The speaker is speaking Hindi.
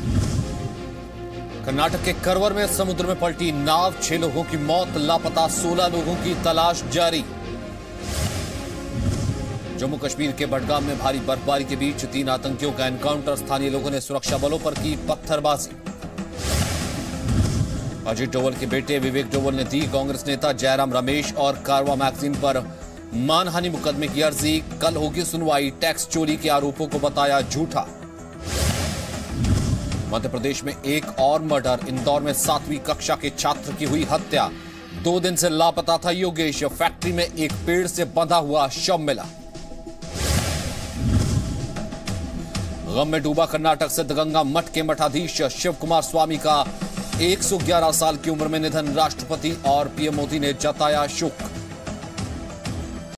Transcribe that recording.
कर्नाटक के करवर में समुद्र में पलटी नाव, 6 लोगों की मौत, लापता 16 लोगों की तलाश जारी। जम्मू कश्मीर के बडगाम में भारी बर्फबारी के बीच 3 आतंकियों का एनकाउंटर, स्थानीय लोगों ने सुरक्षा बलों पर की पत्थरबाजी। अजीत डोवल के बेटे विवेक डोवल ने दी कांग्रेस नेता जयराम रमेश और कारवा मैगजीन पर मानहानि मुकदमे की अर्जी, कल होगी सुनवाई, टैक्स चोरी के आरोपों को बताया झूठा। मध्य प्रदेश में एक और मर्डर, इंदौर में 7वीं कक्षा के छात्र की हुई हत्या, 2 दिन से लापता था योगेश, फैक्ट्री में एक पेड़ से बंधा हुआ शव मिला। गम में डूबा कर्नाटक सिद्धगंगा मठ के मठाधीश शिव कुमार स्वामी का 111 साल की उम्र में निधन, राष्ट्रपति और पीएम मोदी ने जताया शोक।